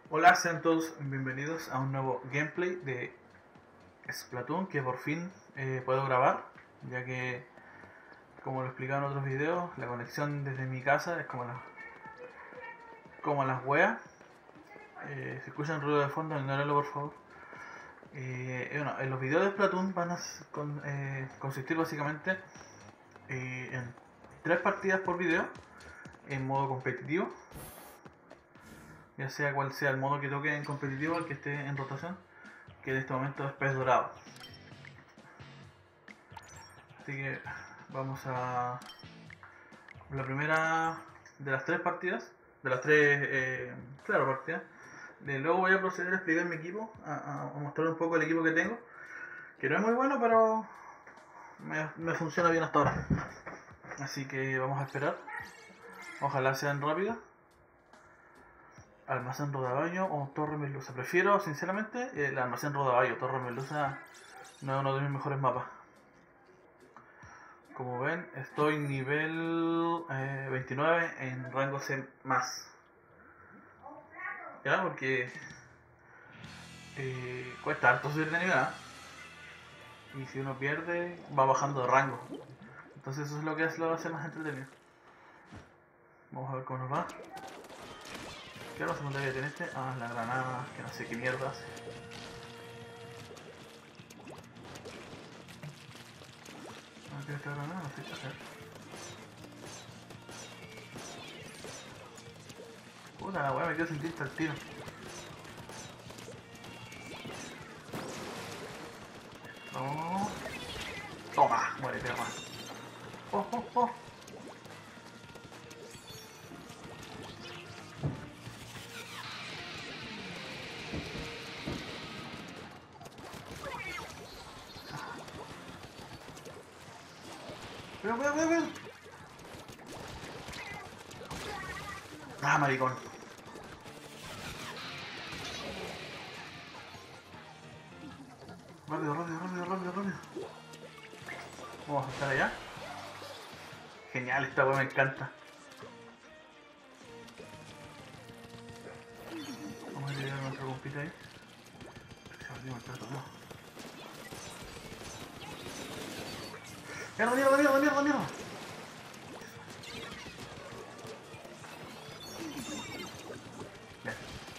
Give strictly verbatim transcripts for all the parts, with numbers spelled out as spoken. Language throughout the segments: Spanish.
Hola, sean todos bienvenidos a un nuevo gameplay de Splatoon que por fin eh, puedo grabar, ya que, como lo he explicado en otros videos, la conexión desde mi casa es como, la, como las weas. Eh, si escuchan ruido de fondo, ignórenlo por favor. Eh, bueno, en los videos de Splatoon van a con, eh, consistir básicamente eh, en tres partidas por video en modo competitivo, ya sea cual sea el modo que toque en competitivo, el que esté en rotación, que en este momento es pez dorado. Así que vamos a la primera de las tres partidas, de las tres, eh, claro, partidas. De luego voy a proceder a explicar mi equipo, a, a mostrar un poco el equipo que tengo, que no es muy bueno, pero me, me funciona bien hasta ahora. Así que vamos a esperar. Ojalá sean rápidas. Almacén Rodaballo o Torre Melusa. Prefiero, sinceramente, el Almacén Rodaballo. Torre Melusa no es uno de mis mejores mapas. Como ven, estoy nivel eh, veintinueve en rango C más. ¿Ya? Porque eh, cuesta harto subir de nivel, ¿eh? Y si uno pierde, va bajando de rango. Entonces eso es lo que lo hace más entretenido. Vamos a ver cómo nos va. ¿Qué es la segunda que tiene este? Ah, la granada, que no sé qué mierda hace. Ah, ¿qué es esta granada? No sé qué hacer. Puta la weá, me quedo sin tinta al tiro. No. Toma, muere perra. Oh, oh, oh. Cuidado, cuidado, cuidado, cuidado. Ah, maricón. Rápido, rápido, rápido, rápido, rápido. Vamos a estar allá. Genial, esta weá me encanta. Vamos a tirar a nuestra compita ahí. Se abrió el plato, no. ¡Mierda, mierda, mierda, mierda, mierda! Bien.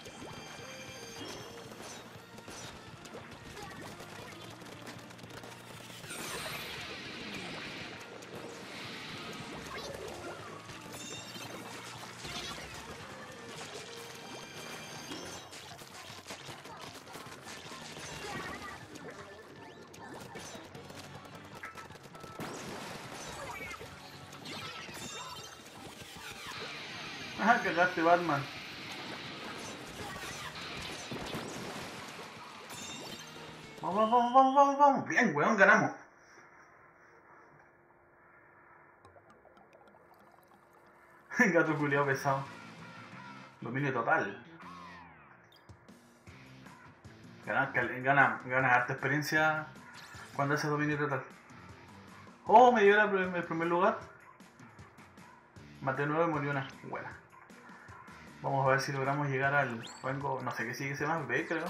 Ajá, cagaste, Batman. Vamos, vamos, vamos, vamos, vamos. Bien, weón, ganamos. Gato culiao pesado. Dominio total. Gana, gana, gana harta experiencia cuando hace dominio total. Oh, me dio la, el primer lugar. Maté nueve y murió una. Buena. Vamos a ver si logramos llegar al rango. No sé qué sigue, se llama B, creo.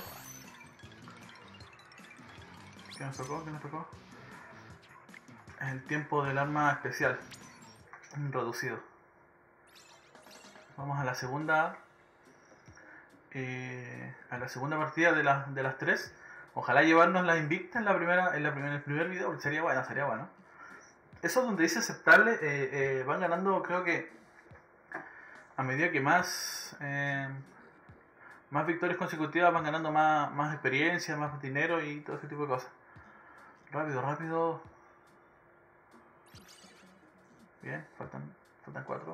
¿Qué nos tocó? ¿Qué nos tocó? Es el tiempo del arma especial. Reducido. Vamos a la segunda. Eh, a la segunda partida de, la, de las tres. Ojalá llevarnos la invicta en la primera, en la primera, en el primer video, porque sería bueno, sería bueno. Eso donde dice aceptable, eh, eh, van ganando, creo que a medida que más eh, más victorias consecutivas van ganando más, más experiencia, más dinero y todo ese tipo de cosas. Rápido, rápido. Bien, faltan, faltan cuatro.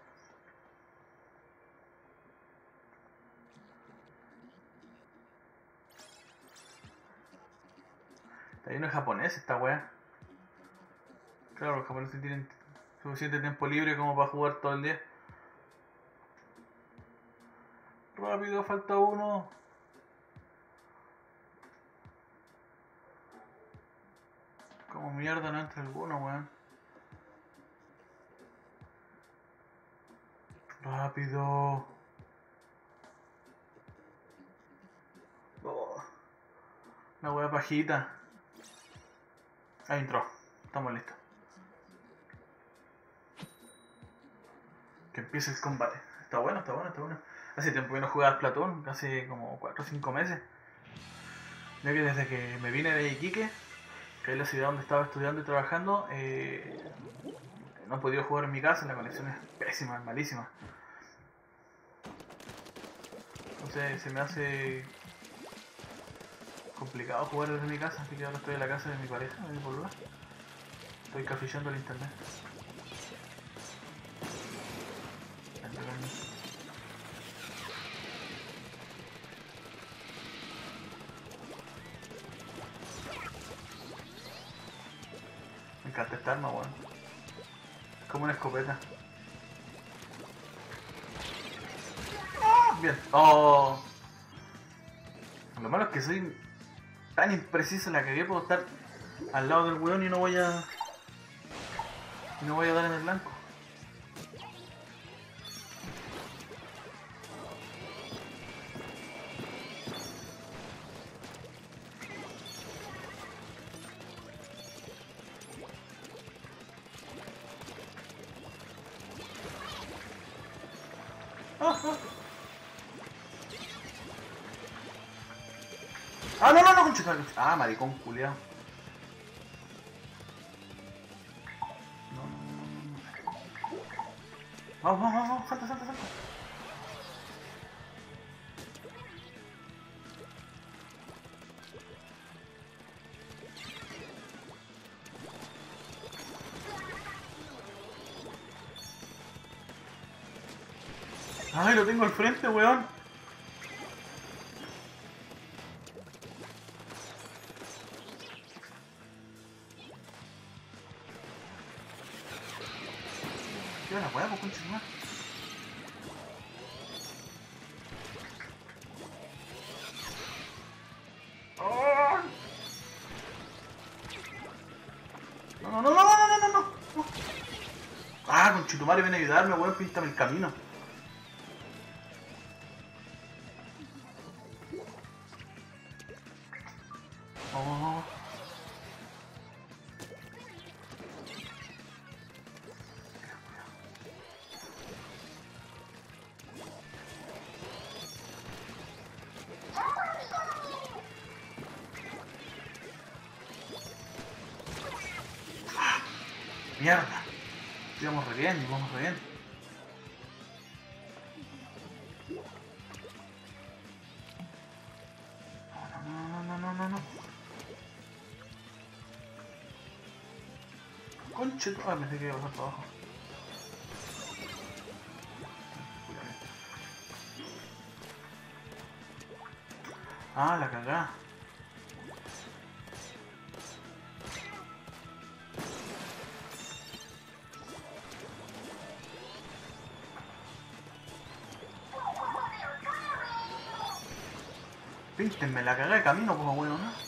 Está lleno de japonés esta wea. Claro, los japoneses tienen suficiente tiempo libre como para jugar todo el día. Rápido, falta uno. Como mierda no entra alguno, weón. Rápido. Una hueá pajita. Ahí entró. Estamos listos. Que empiece el combate. Está bueno, está bueno, está bueno. Hace tiempo que no jugaba al Splatoon, hace como cuatro o cinco meses. Ya que desde que me vine de Iquique, que es la ciudad donde estaba estudiando y trabajando, eh, no he podido jugar en mi casa, la conexión es pésima, es malísima. Entonces se me hace complicado jugar desde mi casa, así que ahora estoy en la casa de mi pareja, de mi polola. Estoy cafillando el internet. Me encanta esta arma, weón. Es como una escopeta. ¡Oh! Bien. Oh. Lo malo es que soy tan impreciso en la que puedo estar al lado del weón y no voy a... Y no voy a dar en el blanco. Ah, ah. Ah, no, no, no, concha, concha. Ah, maricón, culiao. No, no, no, no, no. Vamos, vamos, vamos, salta, salta, salta. Ay, lo tengo al frente, weón. ¿Qué la weá, pues, concha, más? No, no, no, no, no, no, no, no, no. Ah, conchetumare, ven a ayudarme, weón, píntame el camino. Oh. Mierda. Íbamos re bien, íbamos re bien. No, no, no, no, no, no. Conche, ah, pensé que iba a pasar para abajo. Ah, la cagá. Píntenme la cagá de camino como bueno, ¿no?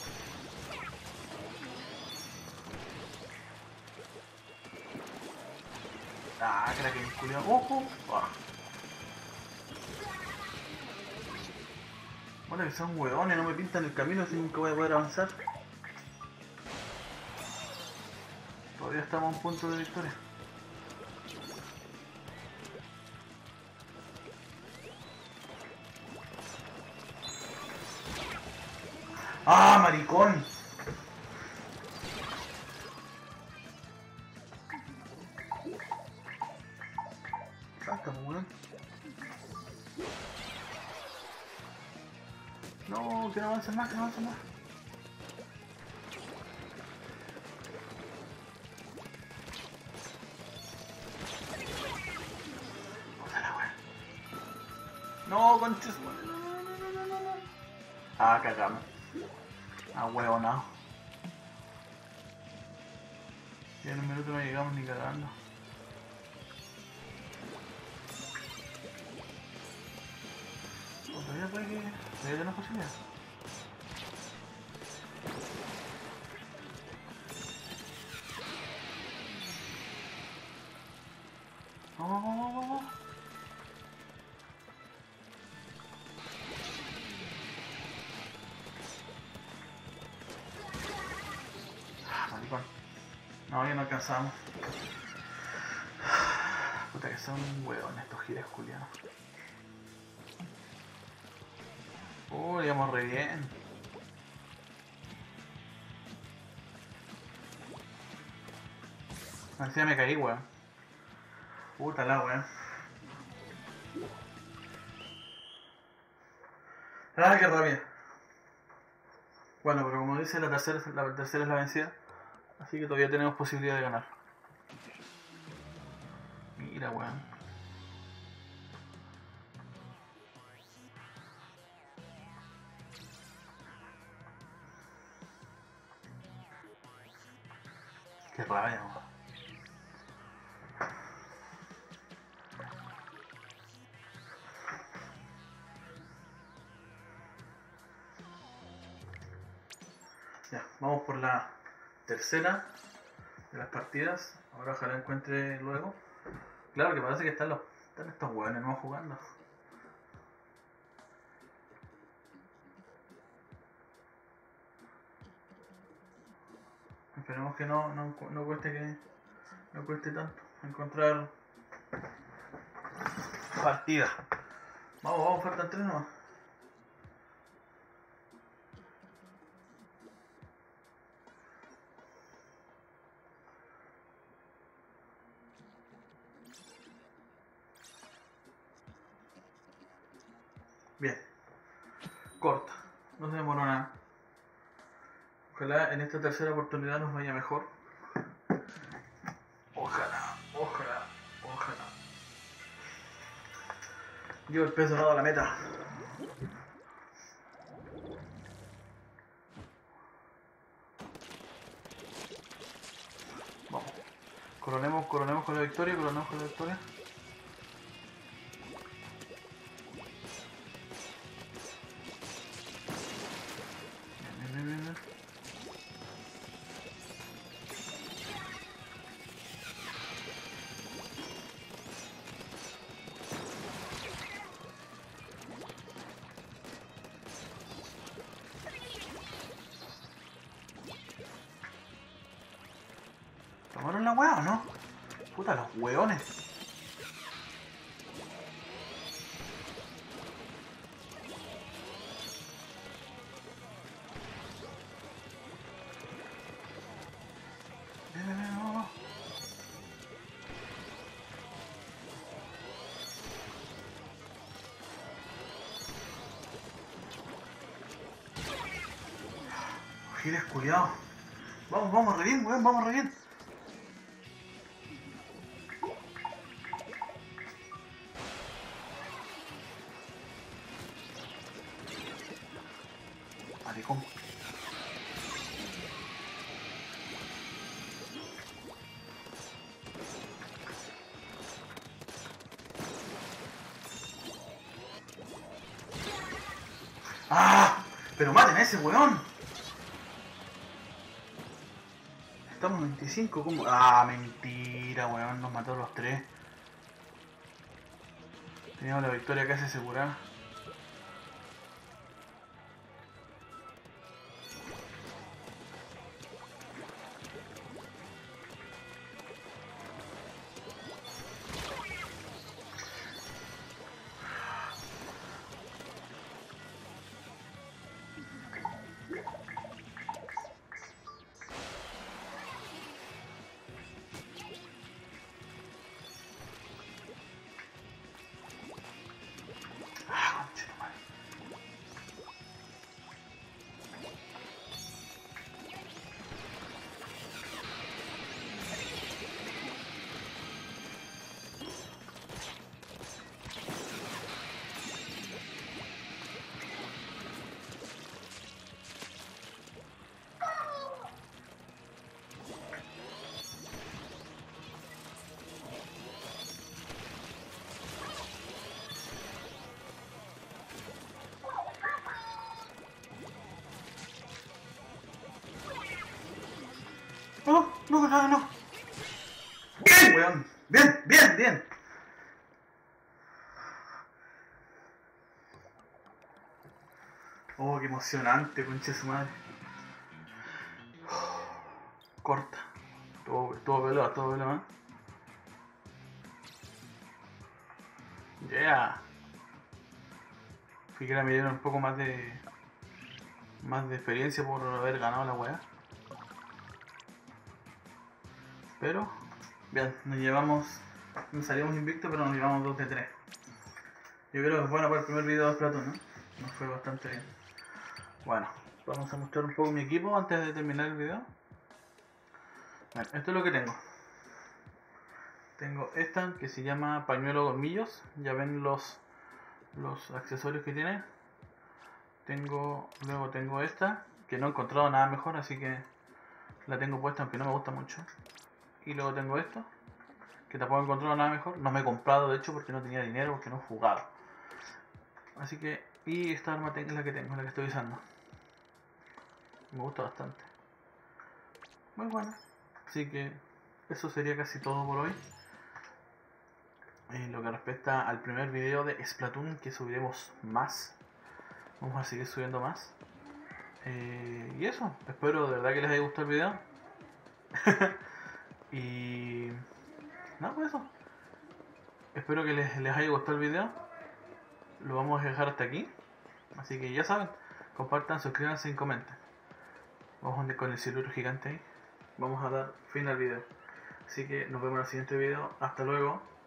Ah, crack, que culiao. ¡Ojo! Ah. Bueno, que son hueones, no me pintan el camino, así nunca voy a poder avanzar. Todavía estamos a un punto de victoria. ¡Ah, maricón! Saca, weón. No, que no avancen más, que no avancen más. Bótala, weón. No, conches. No, no, no, no, no, no. Ah, cagamos. Ah, huevo, no. Ya en un minuto no llegamos ni cagando. Todavía puede que... Todavía tenemos posibilidad. Vamos, vamos, vamos, vamos. No, ya no alcanzamos. Puta que son hueones estos giles culianos. Uy, íbamos re bien. Encima me caí, weón. Puta la weón. Ah, qué rabia. Bueno, pero como dice, la tercera, la tercera es la vencida. Así que todavía tenemos posibilidad de ganar. Mira, weón. Qué rabia, weón. Ya, vamos por la tercera de las partidas. Ahora ojalá encuentre luego. Claro que parece que están los. Están estos hueones no jugando. Esperemos que no, no, no cueste que. No cueste tanto encontrar partida. Vamos, vamos, faltan tres nomás. Bien. Corta. No se demoró nada. Ojalá en esta tercera oportunidad nos vaya mejor. Ojalá, ojalá, ojalá. Llevo el pez dorado a la meta. Vamos. Coronemos, coronemos con la victoria, coronemos con la victoria. Bien, bien, bien, bien. ¿Tomaron la weá o no? Puta, los weones. Bien, bien, bien, vamos. Giles culiados. Vamos, vamos, re bien, weón, vamos re bien. Maricón. ¡Ah! Pero maten a ese weón. Estamos en veinticinco, ¿cómo? Ah, mentira, weón, nos mató los tres. Teníamos la victoria casi asegurada. Ah, conchetumare. No, no, no, no. Bien, weón. Bien, bien, bien. Oh, qué emocionante, concha de su madre. Corta. Estuvo, estuvo pelado, estuvo pelado, ¿eh? Yeah. Fui que me dieron un poco más de. Más de experiencia por haber ganado la weá. Pero, bien, nos llevamos. Nos salimos invictos, pero nos llevamos dos de tres. Yo creo que es bueno para el primer video de Splatoon, ¿no? Nos fue bastante bien. Bueno, vamos a mostrar un poco mi equipo antes de terminar el video. Bueno, esto es lo que tengo. Tengo esta que se llama pañuelo gormillos. Ya ven los, los accesorios que tiene. Tengo, luego tengo esta, que no he encontrado nada mejor, así que la tengo puesta aunque no me gusta mucho. Y luego tengo esto, que tampoco he encontrado nada mejor. No me he comprado de hecho porque no tenía dinero, porque no he jugado. Así que, y esta arma es la que tengo, la que estoy usando. Me gusta bastante. Muy buena. Así que eso sería casi todo por hoy. En lo que respecta al primer video de Splatoon, que subiremos más. Vamos a seguir subiendo más. Eh, y eso, espero de verdad que les haya gustado el video. Y nada, pues eso. Espero que les, les haya gustado el video. Lo vamos a dejar hasta aquí. Así que ya saben, compartan, suscríbanse y comenten. Vamos a con el siluro gigante ahí. Vamos a dar fin al video. Así que nos vemos en el siguiente video. Hasta luego.